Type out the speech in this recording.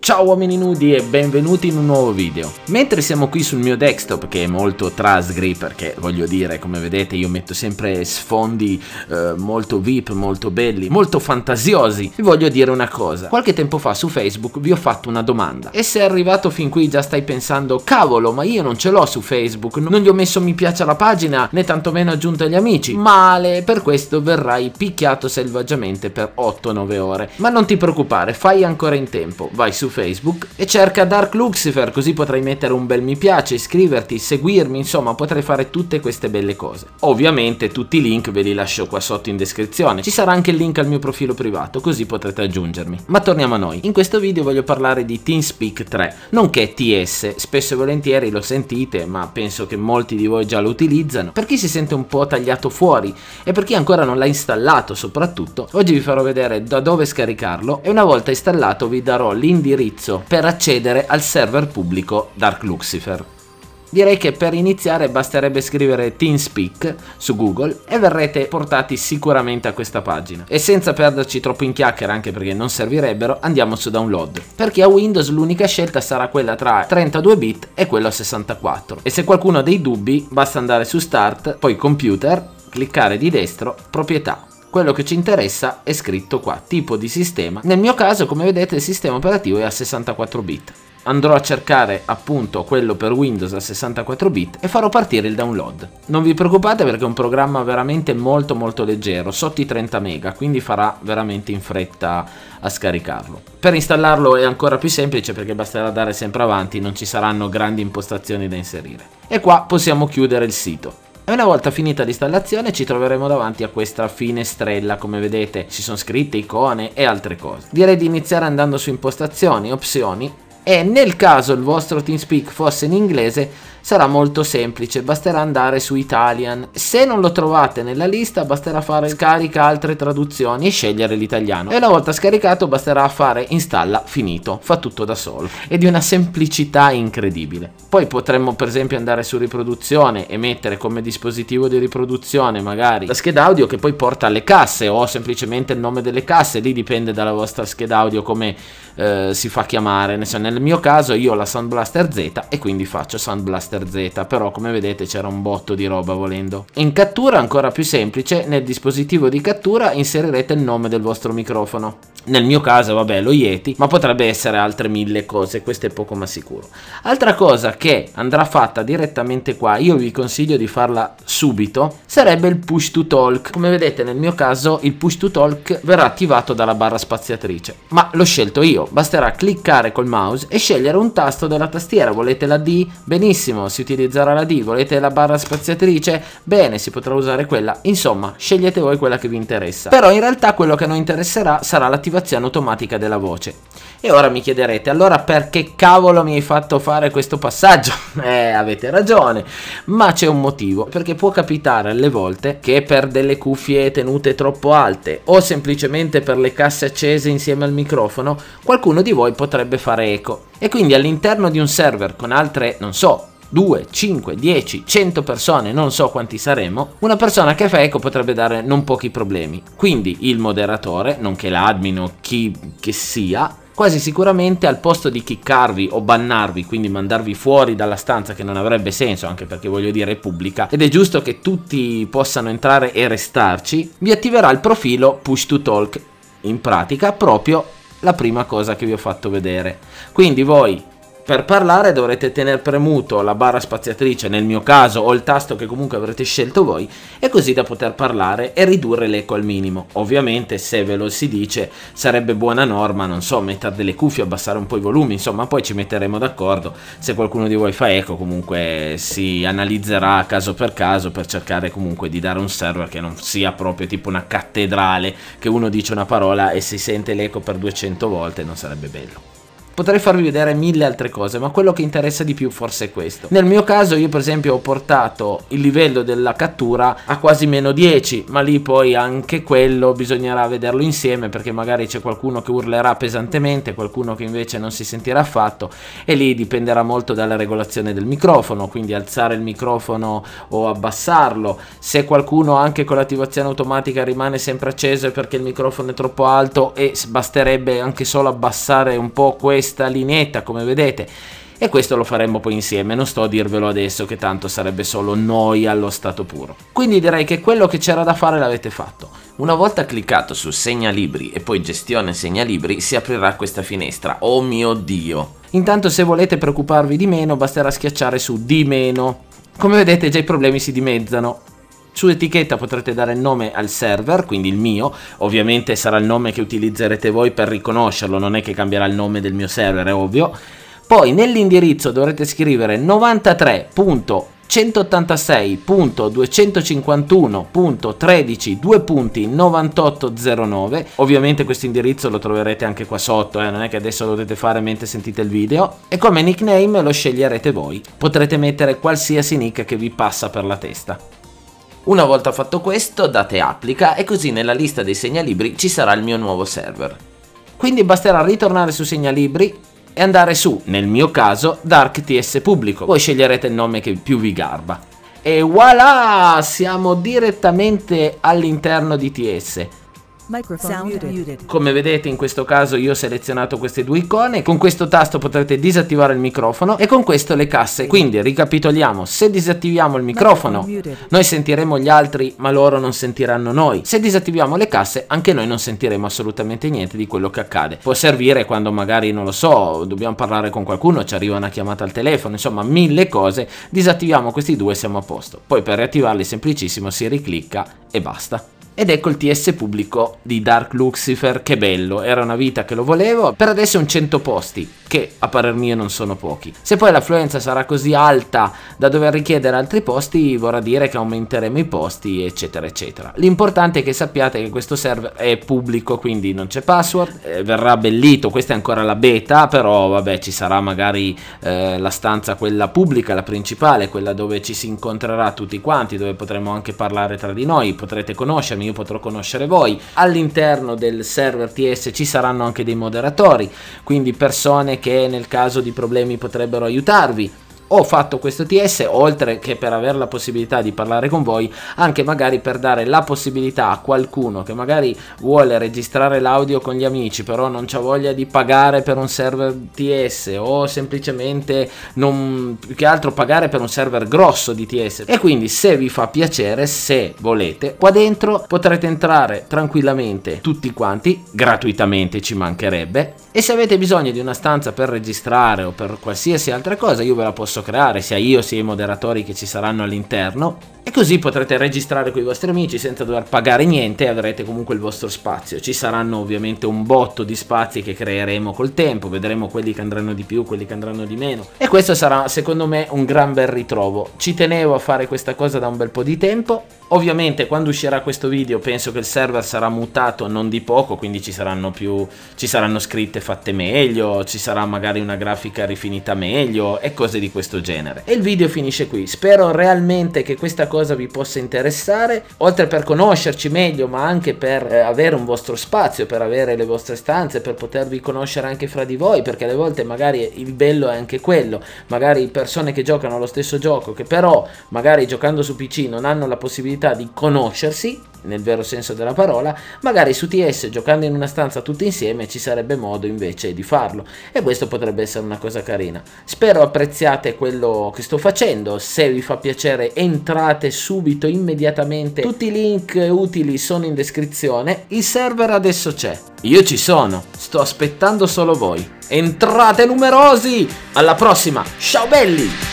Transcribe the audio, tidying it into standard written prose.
Ciao uomini nudi e benvenuti in un nuovo video. Mentre siamo qui sul mio desktop, che è molto trasgri, perché voglio dire, come vedete io metto sempre sfondi molto VIP, molto belli, molto fantasiosi, vi voglio dire una cosa. Qualche tempo fa su Facebook vi ho fatto una domanda e se è arrivato fin qui già stai pensando cavolo, ma io non ce l'ho su Facebook, non gli ho messo mi piace alla pagina né tantomeno aggiunto agli amici. Male, per questo verrai picchiato selvaggiamente per 8-9 ore. Ma non ti preoccupare, fai ancora in tempo, vai su Facebook e cerca Dark Lucifer, così potrai mettere un bel mi piace, iscriverti, seguirmi, insomma potrai fare tutte queste belle cose. Ovviamente tutti i link ve li lascio qua sotto in descrizione, ci sarà anche il link al mio profilo privato, così potrete aggiungermi. Ma torniamo a noi, in questo video voglio parlare di TeamSpeak 3, nonché TS, spesso e volentieri lo sentite ma penso che molti di voi già lo utilizzano. Per chi si sente un po' tagliato fuori e per chi ancora non l'ha installato soprattutto, oggi vi farò vedere da dove scaricarlo e una volta installato vi darò l'indirizzo per accedere al server pubblico Dark Lucifer. Direi che per iniziare basterebbe scrivere TeamSpeak su Google e verrete portati sicuramente a questa pagina. E senza perderci troppo in chiacchiere, anche perché non servirebbero, andiamo su Download. Per chi ha Windows l'unica scelta sarà quella tra 32 bit e quello a 64. E se qualcuno ha dei dubbi basta andare su Start, poi Computer, cliccare di destro, Proprietà. Quello che ci interessa è scritto qua, tipo di sistema. Nel mio caso, come vedete, il sistema operativo è a 64 bit. Andrò a cercare appunto quello per Windows a 64 bit e farò partire il download. Non vi preoccupate perché è un programma veramente molto leggero, sotto i 30 mega, quindi farà veramente in fretta a scaricarlo. Per installarlo è ancora più semplice perché basterà dare sempre avanti, non ci saranno grandi impostazioni da inserire. E qua possiamo chiudere il sito. E una volta finita l'installazione ci troveremo davanti a questa finestrella, come vedete ci sono scritte icone e altre cose. Direi di iniziare andando su impostazioni, opzioni, e nel caso il vostro TeamSpeak fosse in inglese sarà molto semplice, basterà andare su Italian. Se non lo trovate nella lista basterà fare scarica altre traduzioni e scegliere l'italiano, e una volta scaricato basterà fare installa, finito, fa tutto da solo, è di una semplicità incredibile. Poi potremmo per esempio andare su riproduzione e mettere come dispositivo di riproduzione magari la scheda audio che poi porta alle casse o semplicemente il nome delle casse, lì dipende dalla vostra scheda audio come si fa chiamare. Nel mio caso io ho la Sound Blaster Z e quindi faccio Sound Blaster Z, però come vedete c'era un botto di roba volendo. In cattura ancora più semplice, nel dispositivo di cattura inserirete il nome del vostro microfono. Nel mio caso vabbè lo Yeti, ma potrebbe essere altre 1000 cose, questo è poco ma sicuro. Altra cosa che andrà fatta direttamente qua, io vi consiglio di farla subito, sarebbe il push to talk. Come vedete nel mio caso il push to talk verrà attivato dalla barra spaziatrice, ma l'ho scelto io, basterà cliccare col mouse e scegliere un tasto della tastiera. Volete la D? Benissimo, si utilizzerà la D. Volete la barra spaziatrice? Bene, si potrà usare quella. Insomma, scegliete voi quella che vi interessa. Però in realtà quello che a noi interesserà sarà l'attivazione automatica della voce. E ora mi chiederete, allora perché cavolo mi hai fatto fare questo passaggio? Avete ragione, ma c'è un motivo, perché può capitare alle volte che per delle cuffie tenute troppo alte o semplicemente per le casse accese insieme al microfono, qualcuno di voi potrebbe fare eco. E quindi all'interno di un server con altre, non so, 2, 5, 10, 100 persone, non so quanti saremo, una persona che fa eco potrebbe dare non pochi problemi. Quindi il moderatore, nonché l'admin o chi che sia, quasi sicuramente al posto di kickarvi o bannarvi, quindi mandarvi fuori dalla stanza, che non avrebbe senso anche perché voglio dire è pubblica ed è giusto che tutti possano entrare e restarci, vi attiverà il profilo push to talk, in pratica proprio la prima cosa che vi ho fatto vedere. Quindi voi per parlare dovrete tenere premuto la barra spaziatrice, nel mio caso, o il tasto che comunque avrete scelto voi, e così da poter parlare e ridurre l'eco al minimo. Ovviamente se ve lo si dice sarebbe buona norma, non so, mettere delle cuffie, abbassare un po' i volumi, insomma poi ci metteremo d'accordo. Se qualcuno di voi fa eco comunque si analizzerà caso per cercare comunque di dare un server che non sia proprio tipo una cattedrale, che uno dice una parola e si sente l'eco per 200 volte, non sarebbe bello. Potrei farvi vedere 1000 altre cose, ma quello che interessa di più forse è questo. Nel mio caso io per esempio ho portato il livello della cattura a quasi -10, ma lì poi anche quello bisognerà vederlo insieme, perché magari c'è qualcuno che urlerà pesantemente, qualcuno che invece non si sentirà affatto, e lì dipenderà molto dalla regolazione del microfono, quindi alzare il microfono o abbassarlo. Se qualcuno anche con l'attivazione automatica rimane sempre acceso è perché il microfono è troppo alto e basterebbe anche solo abbassare un po' questo questa lineetta, come vedete, e questo lo faremo poi insieme, non sto a dirvelo adesso che tanto sarebbe solo noi allo stato puro. Quindi direi che quello che c'era da fare l'avete fatto. Una volta cliccato su segnalibri e poi gestione segnalibri si aprirà questa finestra. Oh mio Dio! Intanto se volete preoccuparvi di meno basterà schiacciare su di meno. Come vedete già i problemi si dimezzano. Su etichetta potrete dare il nome al server, quindi il mio, ovviamente sarà il nome che utilizzerete voi per riconoscerlo, non è che cambierà il nome del mio server, è ovvio. Poi nell'indirizzo dovrete scrivere 93.186.251.13.9809. Ovviamente questo indirizzo lo troverete anche qua sotto, non è che adesso lo dovete fare mentre sentite il video. E come nickname lo sceglierete voi, potrete mettere qualsiasi nick che vi passa per la testa. Una volta fatto questo date applica e così nella lista dei segnalibri ci sarà il mio nuovo server. Quindi basterà ritornare su segnalibri e andare su, nel mio caso, Dark TS Pubblico. Voi sceglierete il nome che più vi garba. E voilà! Siamo direttamente all'interno di TS. Come vedete in questo caso io ho selezionato queste due icone, con questo tasto potrete disattivare il microfono e con questo le casse. Quindi ricapitoliamo, se disattiviamo il microfono noi sentiremo gli altri ma loro non sentiranno noi. Se disattiviamo le casse anche noi non sentiremo assolutamente niente di quello che accade. Può servire quando magari, non lo so, dobbiamo parlare con qualcuno, ci arriva una chiamata al telefono, insomma mille cose. Disattiviamo questi due e siamo a posto. Poi per riattivarli semplicissimo si riclicca e basta. Ed ecco il TS Pubblico di Dark Lucifer, che bello, era una vita che lo volevo, per adesso è un 100 posti, che a parer mio non sono pochi. Se poi l'affluenza sarà così alta da dover richiedere altri posti, vorrà dire che aumenteremo i posti, eccetera eccetera. L'importante è che sappiate che questo server è pubblico, quindi non c'è password, verrà abbellito, questa è ancora la beta, però vabbè ci sarà magari la stanza quella pubblica, la principale, quella dove ci si incontrerà tutti quanti, dove potremo anche parlare tra di noi, potrete conoscermi, io potrò conoscere voi. All'interno del server TS ci saranno anche dei moderatori, quindi persone che nel caso di problemi potrebbero aiutarvi. Ho fatto questo TS oltre che per avere la possibilità di parlare con voi, anche magari per dare la possibilità a qualcuno che magari vuole registrare l'audio con gli amici però non c'ha voglia di pagare per un server TS, o semplicemente non, più che altro pagare per un server grosso di TS. E quindi se vi fa piacere, se volete, qua dentro potrete entrare tranquillamente tutti quanti, gratuitamente, ci mancherebbe. E se avete bisogno di una stanza per registrare o per qualsiasi altra cosa, io ve la posso creare, sia io sia i moderatori che ci saranno all'interno, e così potrete registrare con i vostri amici senza dover pagare niente e avrete comunque il vostro spazio. Ci saranno ovviamente un botto di spazi che creeremo col tempo, vedremo quelli che andranno di più, quelli che andranno di meno, e questo sarà secondo me un gran bel ritrovo. Ci tenevo a fare questa cosa da un bel po' di tempo. Ovviamente quando uscirà questo video penso che il server sarà mutato non di poco, quindi ci saranno scritte fatte meglio, ci sarà magari una grafica rifinita meglio e cose di questo genere. E il video finisce qui. Spero realmente che questa cosa vi possa interessare, oltre per conoscerci meglio ma anche per avere un vostro spazio, per avere le vostre stanze, per potervi conoscere anche fra di voi, perché alle volte magari il bello è anche quello, magari persone che giocano allo stesso gioco che però magari giocando su PC non hanno la possibilità di conoscersi nel vero senso della parola, magari su TS giocando in una stanza tutti insieme ci sarebbe modo invece di farlo, e questo potrebbe essere una cosa carina. Spero apprezziate quello che sto facendo. Se vi fa piacere entrate subito, immediatamente, tutti i link utili sono in descrizione. Il server adesso c'è, io ci sono, sto aspettando solo voi. Entrate numerosi, alla prossima, ciao belli!